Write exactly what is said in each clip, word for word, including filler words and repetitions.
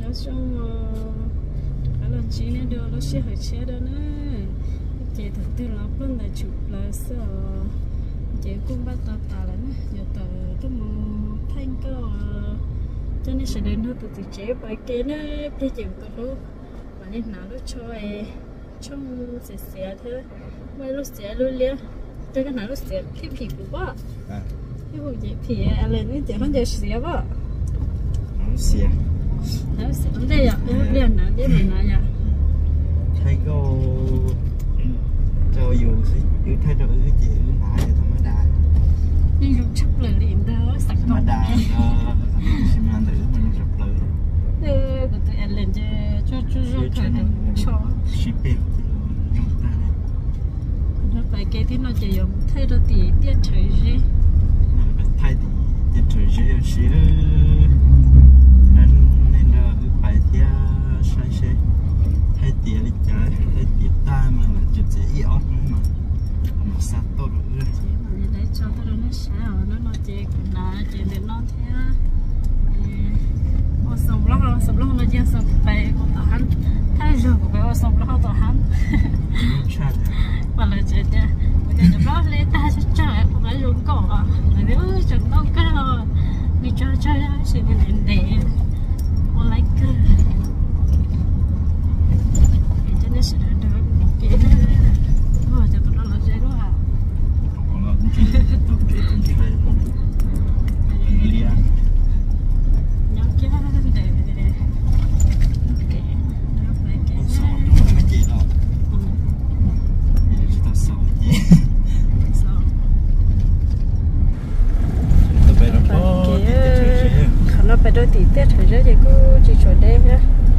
xong cái lần chỉ nên đưa nó sẽ hơi chế đó nữa chị thật tư lắm luôn là chụp là sợ chị cũng bắt tao tao là nè giờ tao cái mong thanh cơ cho nên sẽ đến nữa tụi tụi chế bài kia nó bây giờ tụi nó và nên nào nó cho em trong sẽ sẽ thế mấy lúc sẽ luôn liền cho cái nào lúc sẽ thì thì cũng quá cái vụ gì thì lên cái chuyện hắn giờ sẽ quá nó sẽ nó sẽ vấn đề à cái liền nào thế mình nói à thấy cô cho dù gì cứ thay đổi cái gì cứ nãy thì thằng mới đài nhưng lúc chấp lời liền đó sạch mà đài xin ăn thử mình chấp lời ừ của tụi em lên cho cho cho cho cho shipping nó phải cái thì nó chỉ dùng thay đổi thì tiết thời gì thay thì tiết thời gì xí nên nên là bài thi sai sai thay tiết đi chơi thay tiết ta mà là chuyện dễ yếu mà mà sát tốt rồi đấy cho tôi nó sao nó nó chỉ cũng là chỉ để nó thế ô sống lo sống lo nó chỉ sống phải của tao hắn thay rồi của bé ô sống lo tao hắn và là chuyện nha bây giờ chúng nó lấy ta cho trời cũng đã dùng cổ à nếu chúng nó cái nào mình cho cho sự nên để ô like cho nên sẽ được cái thôi cho tụi nó là dễ đó à nhớ kia để nó phải đôi tí tết thời gian thì cứ chỉ chỗ đây ha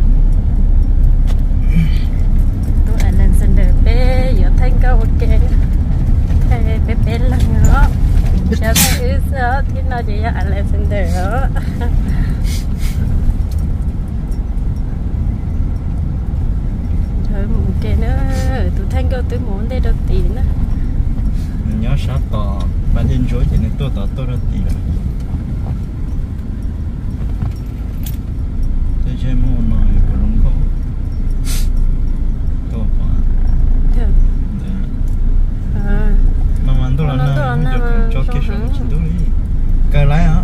tôi ở lần sân đời bé giờ thanh cao ok cái bé bé lăng nữa sẽ thấy sao thì nó chỉ ở lần sân đời đó thôi một cái nữa tôi thanh cao tôi muốn đây đôi tí nữa nhớ sát tỏ bản thân chúa thì nên tôi tỏ tôi đôi tí rồi chơi môn này của đúng không? Tốt quá. Được. À. Mà mình tôi là nó được cho cái số chỉ đối. Cờ lái hả?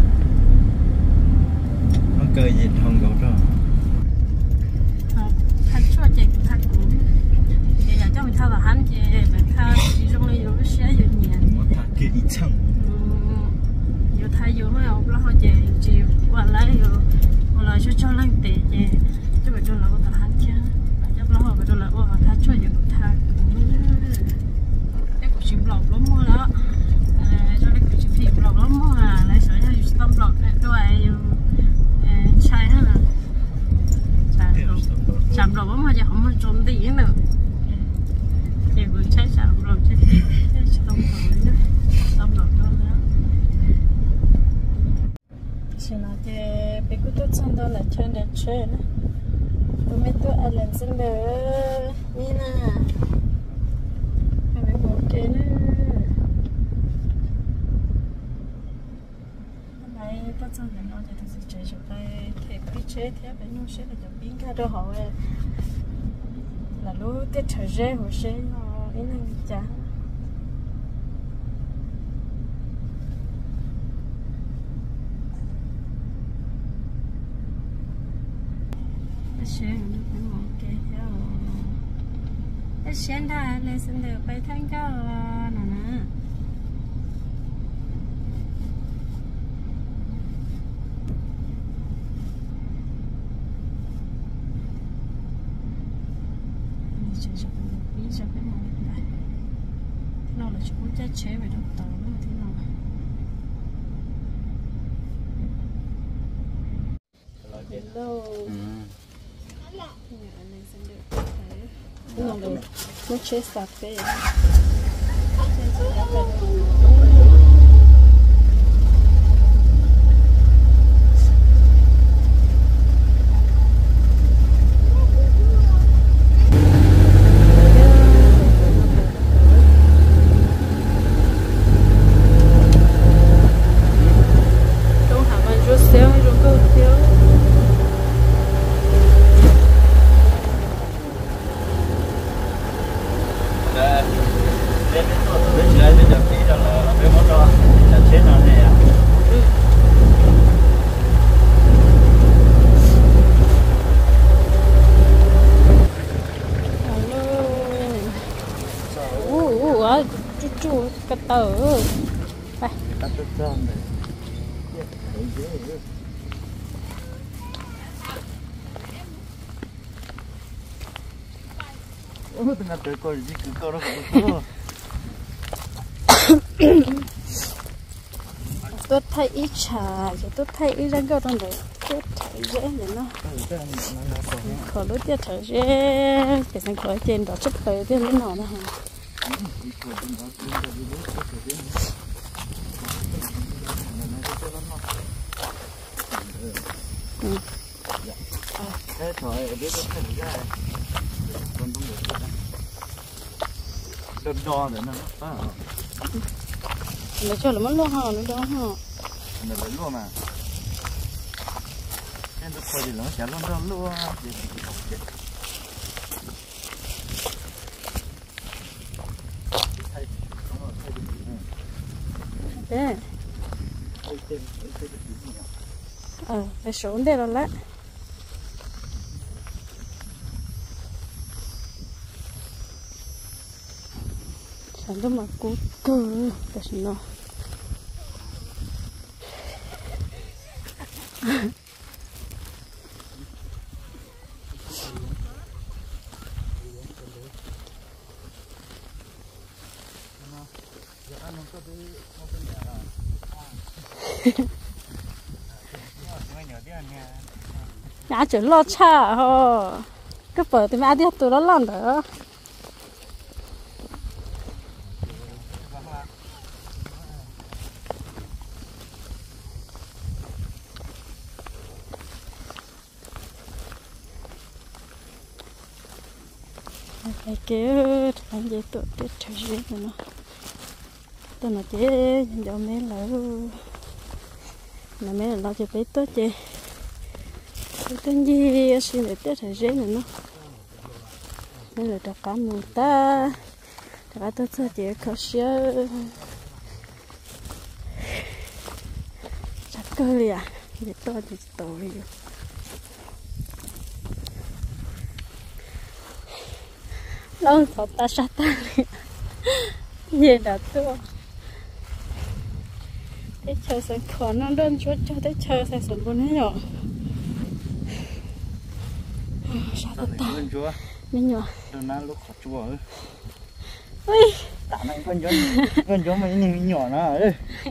Nó cờ gì không có cho. Hắn cho chị cũng thắc cũng. Giờ giờ cho mình thao là hắn chị mình thao chỉ trong này rồi sẽ nhiều nhẹ. Nó thà kia ít chăng. Giờ thay vô mấy ông lo chị chị qua lấy rồi. Là cho cho lăng tệ gì cho bà cho là có thằng chứ bà chấp lo bà cho là ô thà cho nhiều thà cái cuộc chim lọc lắm mua đó cho cái cuộc chim phim lọc lắm mua à lấy sợi ra dùng tôm lọc đôi chai hết là chạm lọc lắm mà giờ không có trốn đi nữa thì vừa chai chạm lọc chứ tôm lọc nữa tôm lọc đó nữa chỉ là cái bé cứ tốt xong đó là chơi để chơi nữa tôi mới tôi ăn lần xin được như nè hai bé một cái nữa hôm nay tốt xong thì nóจะถึงchơi cho tay thế cứ chơi thế bé nó sẽ là cho biến cả đồ họ là lúc tết trời rét hồi sẽ nó cái này chả sáng nó cũng ok theo cái sáng ta lên xin được bay tháng cao nè nè chơi cho cái bí cho cái này này nó là chỉ có trái chế về đầu tàu nữa thế nào hello nó được nó chế sạch cái ừ đây tắt tắt trơn này ôi tụi nó tới coi gì cứ coi nó không tôi thấy ít trà tôi thấy ít răng cao trong đấy tôi thấy dễ để nó khỏi lúc tiếp thấy dễ cái này khỏi trên đó chấp tới tiếp lúc nào nữa hả thế thôi biết cái này ra con không được đo đo để nó phá nó cho là mất luôn hả nó đó hả nó lấy luôn mà em tôi coi thì nó chả luôn đâu luôn thế ờ phải xuống đây rồi đấy chẳng có mà cố cơ để xin nó nhà chỉ lo cha ho cái bờ thì mẹ đi tụi nó làm đó cái kia làm gì tụi tụi chơi gì nữa tụi nó chơi giờ mấy lỡ là mấy lần nó chơi bé tốt chơi cái gì xin để tết thời gian nữa nên là tất cả người ta tất cả tất cả chỉ có xe chắc cơ đi à để tôi thì tôi đi lâu sau ta sát ta gì đã tôi để chờ sẽ khó nó đơn chút cho tới chờ sẽ sớm hơn hết rồi sao ta mình nhỏ đừng nói lúc khó chua ơi ui tao này con chó con chó mà nhìn nhỏ nó ơi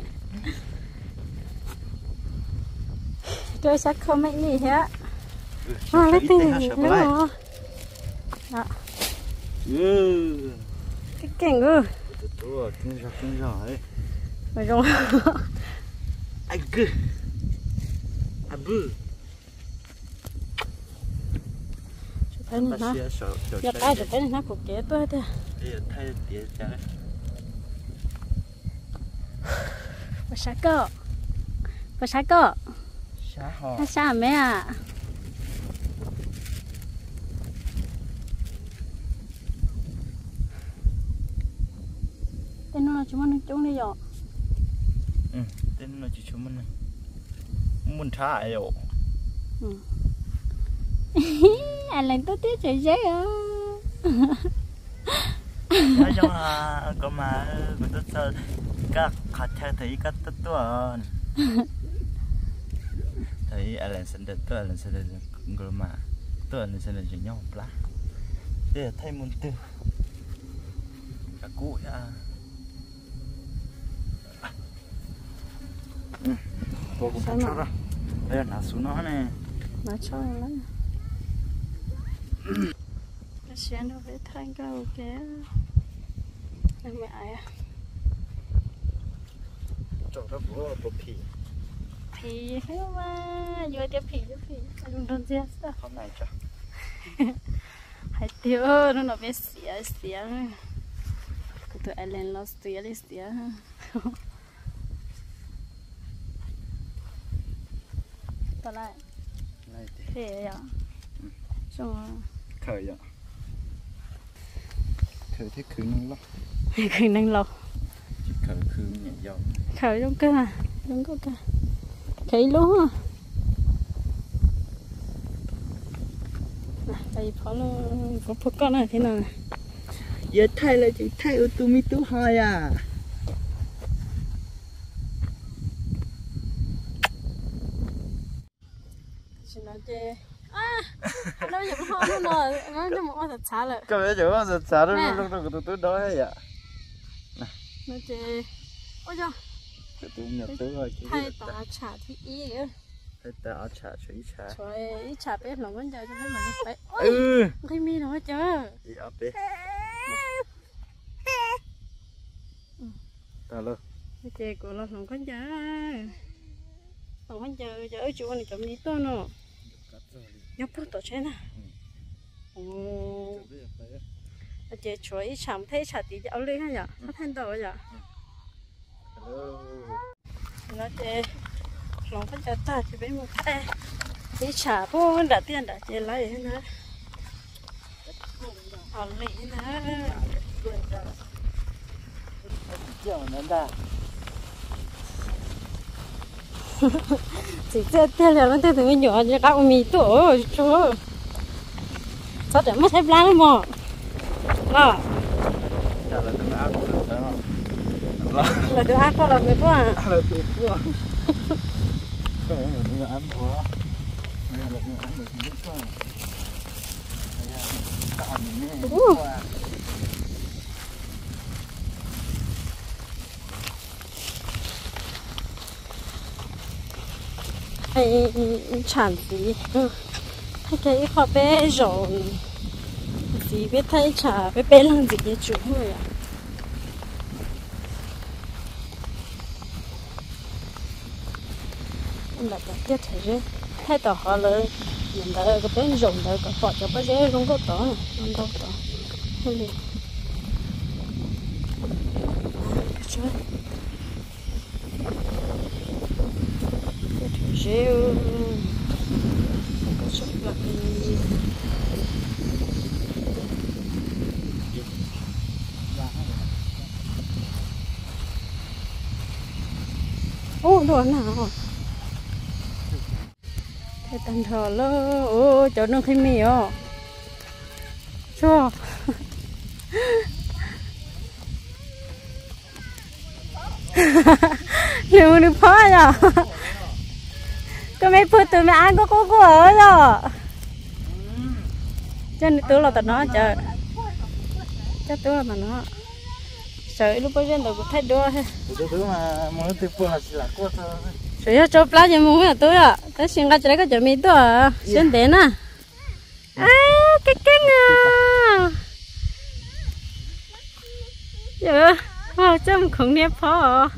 tôi chắc không mấy gì hết à lấy tiền gì nữa đó ừ cái cảnh ư tôi kinh ra kinh ra ấy phải không ai cứ à bự thấy nó giờ tay được cái này nó cũng kế tôi thế thay tiền trái và sao cơ và sao cơ sao hả nó sao mẹ à tên nó chúng mình chúng đi rồi ừ tên nó chỉ chúng mình này muốn thả rồi ừ anh làm tốt tiếc trời giấy à nói chung là có mà mình tốt sao các khách theo thấy các tốt tuần thấy anh làm sinh được tuần làm sinh được người mà tuần làm sinh được chỉ nhau lá để thay muốn tiêu cả cụ à cô cũng cho ra đây là xuống nó này mà cho lắm cái xe nó phải thay cái ok anh mẹ à cho nó bố bố pì pì hết mà vừa tiếp pì tiếp pì anh đừng chết sao hôm nay cho hay tiêu nó nó phải xỉa xỉa cái tụi anh lên lo xỉa đi xỉa tao lại thế à xong khởi ạ khởi thế khởi năng lắm khởi năng lâu khởi khởi nhẹ dầu khởi trong cơ à đúng có cơ khởi luôn à đây phó nó có phó con này thế nào giờ thay là chỉ thay ô tô mi tú hai à chị à đâu giờ nó không nó nó nó một con thật xả rồi cái bé chỗ con thật xả đó lúc lúc tụi tôi đói hay vậy nó chị ôi trời tụi tôi nhập tới rồi thay tả trả thì ý nữa thay tả trả chửi trả trời ý trả bé lòng vẫn chơi cho thấy mà đi phải ừ cái mi nó chưa đi ấp đi tao luôn chị của nó không có chơi không có chơi chơi ở chỗ này chậm đi to nó nhóc bút tổ chế nè ồ chị chuối chạm thấy chả tí áo lên hay nhở nó thành đầu nhở nó chị lòng có chơi ta thì bên một cái tí chả bố đã tiền đã chị lấy thế nữa áo lên nữa chỉ chơi tiền là nó từ nhỏ cho các ông mì tổ chúa sao để mất hết plan mà à là được ăn con là người quá à là tuyệt quá cái này là ăn quá này là ăn được rất quá tạo mình nghe quá hay sản gì hay cái họ bé rồi gì biết thấy chả bé bé làm gì để chủ rồi à là cái tiết thế chứ hay tao họเลยmình đã cái bé rồng đã cái họ cho bé dễ không có tỏ không có tỏ hay đi trời rêu có sốt là gì ô đồ nào cái tàn thờ lơ ô chỗ nó khi mì ô chua nhiều được phá à cái mấy phút tụi mày ăn có có có ở rồi cho nên tôi là tao nói chờ chắc tôi là tao nói sợ lúc bây giờ tôi cũng thấy đua hết tôi mà muốn tiếp tục là chỉ là cô thôi sợ cho plá cho mua là tôi à tôi xin cái cái chỗ mi tôi à xin đến à à cái cái ngà giờ wow chấm không nếp phở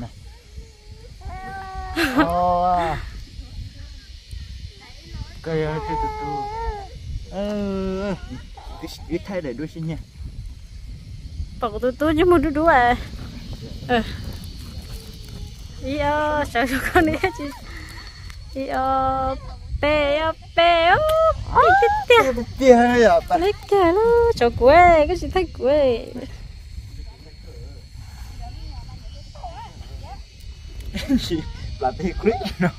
cái cái tụi tôi ờ cái thay để đuôi xin nha bảo tụi tôi chứ mua đu đu à ờ ý ơ sợ cho con đi chứ ý ơ bé bé ôi cái tiền tiền hay à lấy cả đó cho quê cái gì thay quê gì là tiền quýt nó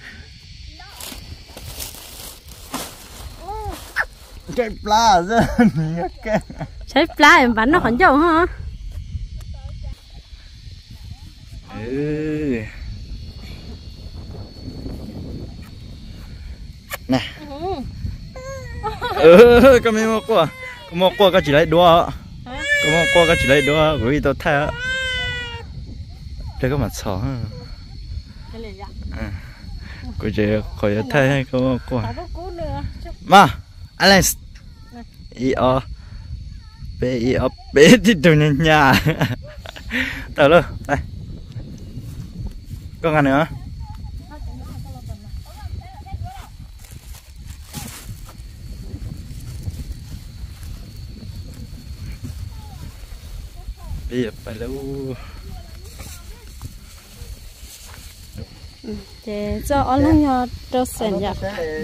cái pla ra cái trái pla em bắn nó còn dầu hả ừ nè ừ cái mình mua qua mua qua cái chỉ lấy đua cái mua qua cái chỉ lấy đua rồi tao thay đây có mặt sò ha cái gì khỏi thay hay cái mua qua mà Alex i o b i o b thì tụi nhà tao luôn đây có ngàn nữa bây giờ phải đâu để cho anh nó nhỏ cho sền nhỉ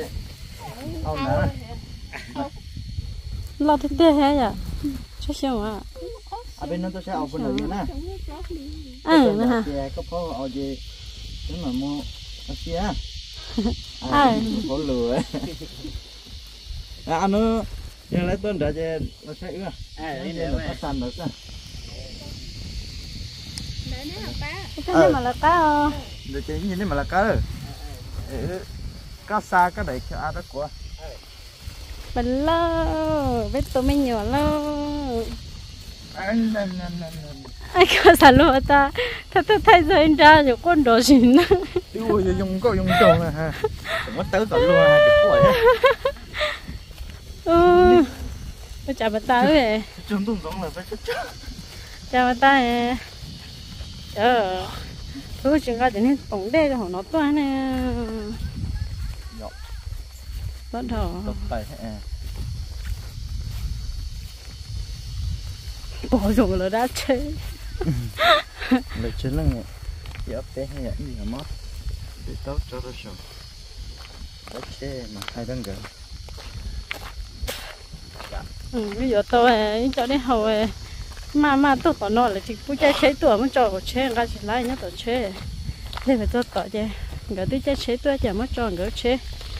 lo thế thế hay à cho xong à à bên nó tôi sẽ học phần đầu nữa ừ nè ha có phô họ gì nếu mà mua nó xía à có lừa à nó nhưng lấy tuần đã chơi nó sẽ ưa à đấy để nó săn được sao cái này mà là cá để chơi như thế mà là cá rồi cá xa cái đấy cho ăn đó của bánh lơ biết tụi mình nhỏ lơ anh anh anh anh ai có sản lúa ta thật thật thay rồi anh ra nhiều con đồ gì nữa ui dùng có dùng trồn này ha mất tới tận luôn ha ừ tôi chào bà ta về trông tung giống là phải chết chào bà ta nè ờ tôi chỉ có đến tổng đê cho họ nó toa nè bắt đầu tập tay bỏ dùng là đã chơi lấy chân lưng này giờ té hay gì hả mót để tốt cho nó sầu đã chơi mà hai đứa gần ừ bây giờ tôi cho đến hậu mà mà tôi có nói là chỉ cứ chơi chơi tuổi mới cho chơi cái gì lại nhá tôi chơi đây phải tôi tỏ chơi người tôi chơi chơi tuổi chỉ mới cho người chơi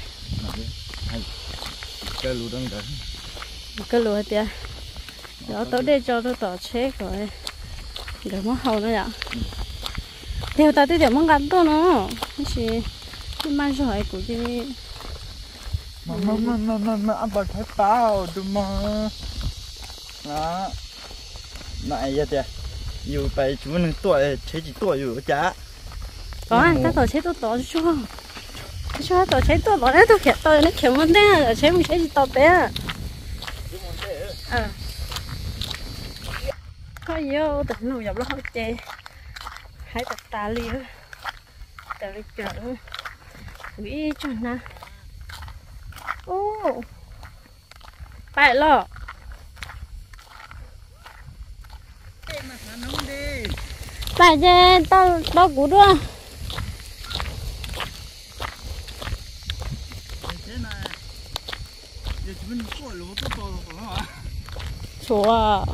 cái lúa đang đợi cái lúa tiền đó tôi để cho tôi tỏ chơi rồi để mất hậu nữa ạ theo ta tới để mất gắn tôi nó chỉ mang cho hỏi của chị mà mà mà mà mà mà ăn bật hết tao đúng mà đó này vậy kìa dù phải chúng mình tuổi chế chỉ tuổi dù chả có anh ta tổ chế tôi tổ cho cho tổ chế tôi bỏ đấy tôi khét tôi nó khét vấn đề là chế mình chế chỉ tổ bé à có nhiều tỉnh nụ dọc nó không chê hãy tập tà liêu tà liêu chở nghĩ cho nè ô phải lo tại vì tao tao cú đưa chúa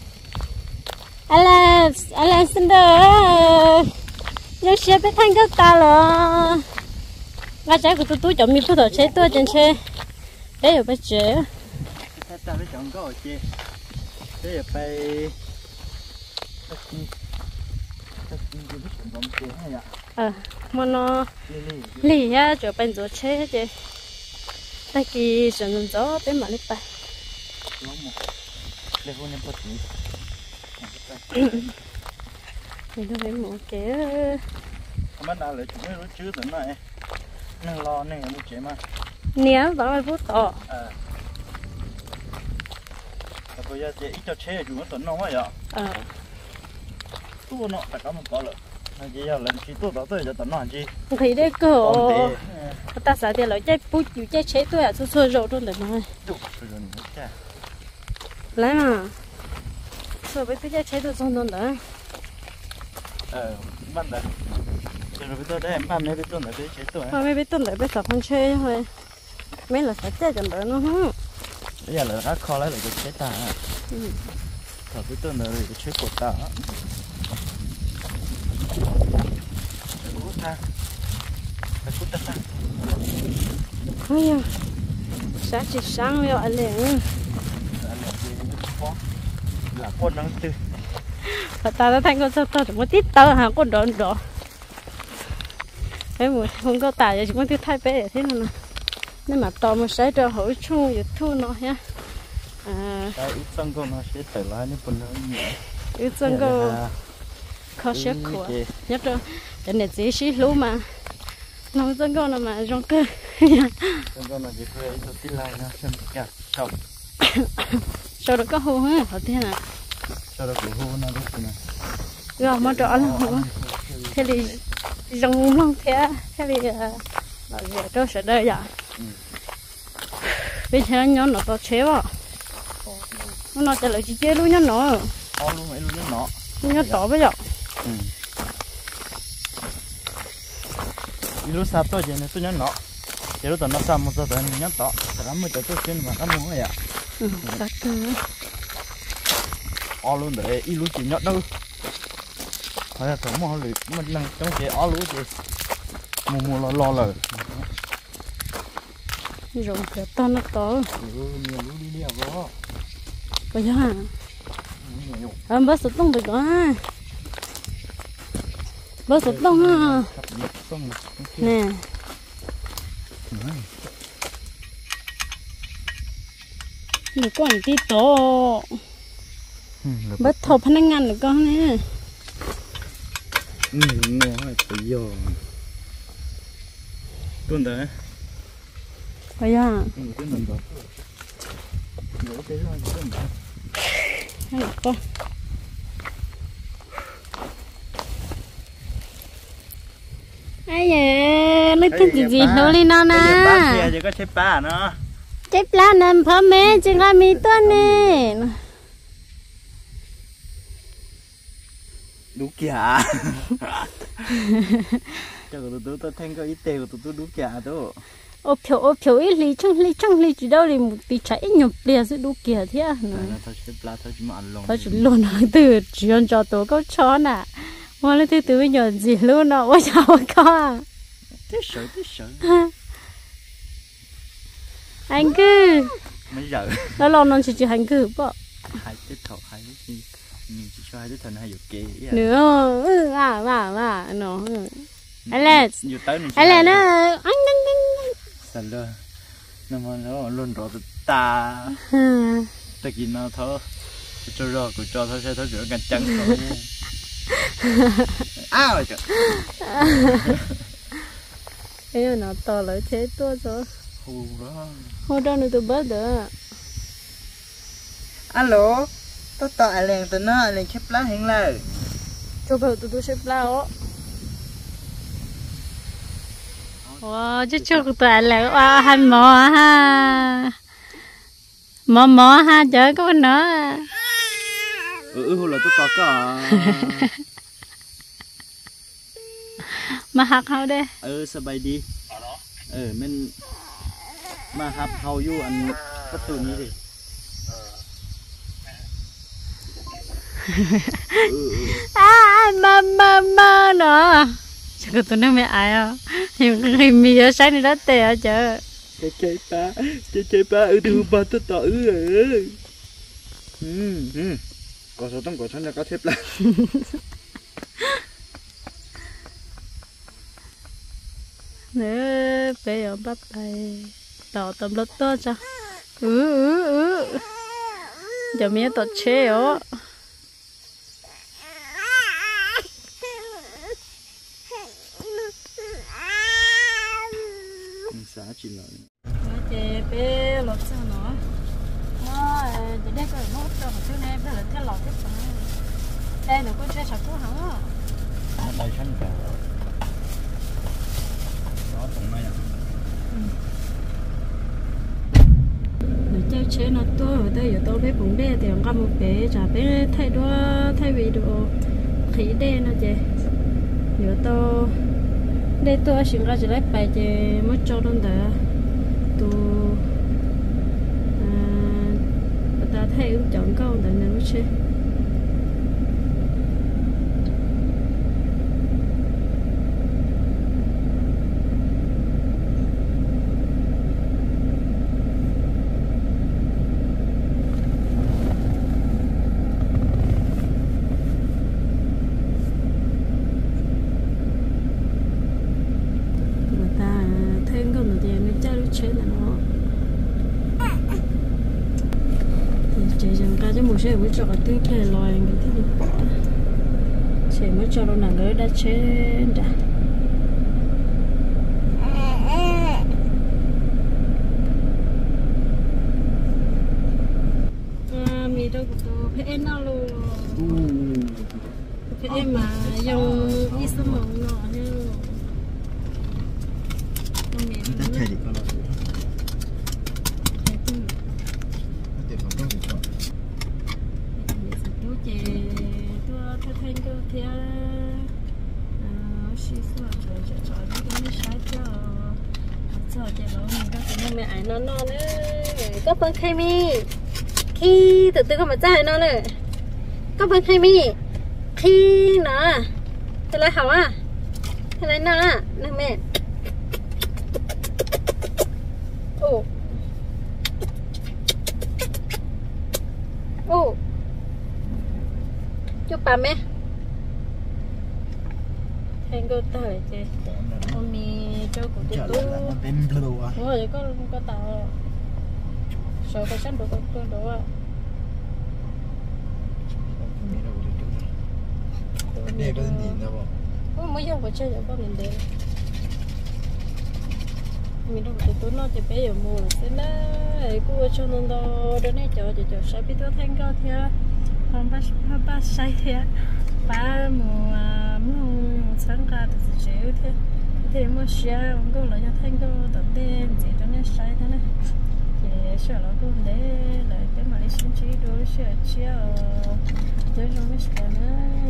Alex Alexander nhớ xe bé thanh các ta là ngã trái của tôi tôi chọn mi phụ thọ chế tôi trên xe đấy ở bên chế ta phải chọn có chế đấy ở bên ờ mà nó lì á chỗ bên chỗ chế chứ tại vì sử dụng gió bên mà đi bay thì nó phải một cái bắt đầu là chúng nó chưa tận này nên lo nên một chế mà nè bảo là bút to à bây giờ chế ít cho chế chúng nó tận nó vậy ờ tu nó phải có một có lợi bây giờ lần khi tu đó tôi cho tận nó gì thì đấy cơ ta xả tiền lại chơi bút chịu chơi chế tôi à xưa xưa rồi luôn đấy mà lấy mà rồi bây giờ chế tôi xong luôn đấy ờ bắt đầu rồi bây giờ đây em ban mấy cái tuần này chế tôi thôi mấy cái tuần này bây giờ không chơi thôi mấy là phải chơi chẳng đỡ nó không bây giờ là đã kho lấy lại cái chế ta rồi cái tuần này cái chế cột ta ôi à sáng chỉ sáng rồi anh liền là con đang tư và ta đã thành con sao ta chỉ muốn tít tao hả con đòn đỏ cái mùi không có tài giờ chỉ muốn tít thay bé thế nào nè nhưng mà to một sấy cho hỗ chung rồi thu nó nhá à cái ít xăng con nó sẽ trở lại những phần lớn nhiều ít xăng con khó xếp của nhất rồi cái này chỉ xí lú mà nó xăng con là mà rong cơ xăng con là chỉ thuê ít tí lại nó xem cả sau sau đó có hô ha họ thế nào sau đó cũng hô nó được này rồi mà rõ là hô thế thì rong long thế thế thì là gì đó sẽ đây à bây giờ nó nó to chế vào nó trả lời chỉ chế luôn nhá nó to luôn ấy luôn nó nhá to bây giờ lúc sau tôi chỉ nên tôi nhớ nó chỉ lúc nó sau một giờ tôi nhớ toแต่ละมือจะตัวเช่นว่าน้ำมันอ่ะตัดตัวอ๋อluôn để ít lúc chỉ nhớ đâu phải là thằng mò lười mình năng trong cái ó lúa chứ mùa mùa lo lo lời rồi cái to nó to nhiều lúa đi đi à bố bây giờ à bớt sụt tông được rồi bớt sụt tông ha nè หนูก่อนที่โตบัดทอพนักงานหรือก็เนี่ยอืมงอให้ไปย่อต้นเด้อไปย่าอืมต้นนั้นบ่เดี๋ยวไปย่อต้นให้ก็ไอ้เอ๋นึกถึงจริงๆโนลีน่านะป้าเสียจะก็ใช่ป้าเนาะใช่ปลานั่นพ่อแม่จึงก็มีตัวนี้ดูแก่เจ้าตัวตัวตัวแทงก็อีเตะตัวตัวดูแก่ตัวโอ้เผียวโอ้เผียวอีหลีช่างลีช่างลีจีดาวลีมุติใช้หยบเปลี่ยนสุดดูเกียร์เท่านั้นเขาใช้ปลาเขาจะมาลงเขาจะลงหนังตื่นจีนจอตัวก็ช้อนอ่ะว่าแล้วตื่นตื่นหยดจีลูกเนาะว่าจะว่าก็ที่สวยที่สวยฮังกือไม่ใช่แล้วเรานอนชิจิฮังกือป่ะหายที่เขาหายที่มีชิช่วยที่ทนให้อยู่เกย์เนื้อเออว่าว่าว่าเนาะอะไรอะไรนะอันนั้นนั่นสันเลยน้ำมันแล้วล้นรอตตาตะกินเอาเถอะจะรอกูจอเท่าใช่เท่าเสือกันจังเขาอ้าวจ้ะเอ้ยน่าต่อเลยเท่ตัวจ้ะโอ้โหโหดอนตัวบ้าเด้ออัลโหลตัวต่ออะไรตัวน้ออะไรแค่ปลาเห็นเลยตัวเบลตัวตัวใช่ปลาอ๋อว้าจะชุกตัวอะไรว้าหันหมอฮะหมอหมอฮะเจอก็วันน้อเออหัวเราตัวต่อก็มาหักเขาเด้เออสบายดีเออมันมาหักเขาอยู่อันประตูนี้ดิอ่ามามามาเนาะฉันก็ตัวนั้นไม่อายอ่ะยังมีเยอะใช้ในรัฐแต่เจอเจ๊เจ๊ป้าเจ๊เจ๊ป้าเออดูบ้านตัวต่อเอออืมอืมก็จะต้องกดฉันจะก็เทปละเนื้อไปเอาบับไปต่อตำรวจตัวจ้ะเออเออเออเดี๋ยวมีตัวเชี่ยวสาจิ๋วเลยเจ๊เป้หลบซะเนาะน้อยจะได้ก็โน้ตตัวของชื่อnày phải là theo lọt tiếp phải đây nó có chơi sạc cố hỏng á đây chân cả đó tụng này à chơi chơi nó to ở đây giờ tôi biết bụng đê thì ông cầm một bé trả bé thay đua thay vì đồ khí đê nó chị giờ tôi đây tôi xin ra chỉ lấy bài chị mới cho luôn đó tôi ta thay ứng chọn câu để nên mới chơi chơi mới cho cái túi cái loài cái thứ gì chơi mới cho nó nặng nữa đã chơi đã à mì đâu cũng tôi phải nó luôn phải mà dùng ít số mỏng nọ nha mì nó thay đi con thì xí xua trời trời trời nó cũng sai cho cho trời nó mình có cái mẹ ấy nó nó nữa có phần khai mi khi từ từ có mà trái nó nữa có phần khai mi khi nó thế lại hỏng à thế lại nó à nè mẹ ô ô chúc bà mẹ anh có tỏi chứ hôm nay cho cụ tụi tôi tên blue à rồi có có tỏi sợ cái sáng đồ con đồ à đây có gì đâu không mới giờ phải chơi giờ có mình đây mình đâu có tụi nó chỉ bé giờ mua thế đó cô cho nó đó đó này cho cho cho sai biết tôi thanh cao theo không bắt không bắt sai theo ba mùa mùa sáng ra thì chịu thế thế mà xe ông cô lại cho thanh cao tập đen gì đó này sai thế này thì sợ là cô để lại cái mà đi xin chỉ đối sợ chiều tới trong cái xe nữa